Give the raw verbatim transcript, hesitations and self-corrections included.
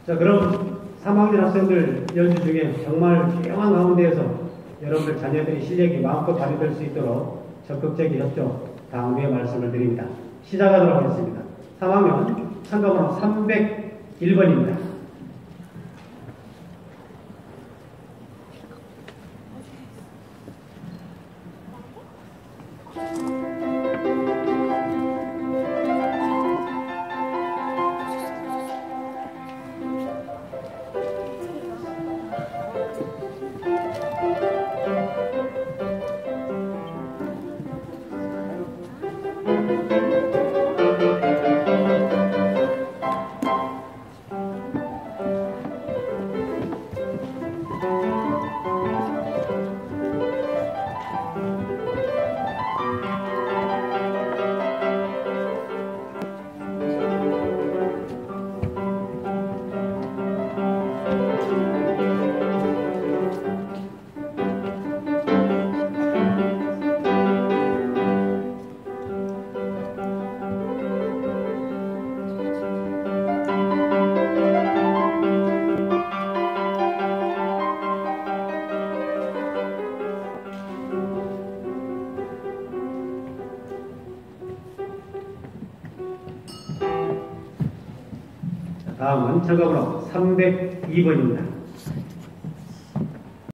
자, 그럼 삼 학년 학생들 연주 중에 정말 조용한 가운데에서 여러분들 자녀들이 실력이 마음껏 발휘될 수 있도록 적극적인 협조, 당부의 말씀을 드립니다. 시작하도록 하겠습니다. 삼 학년 참가번호 삼백일 번입니다. 다음은 참가번호 삼백이 번입니다.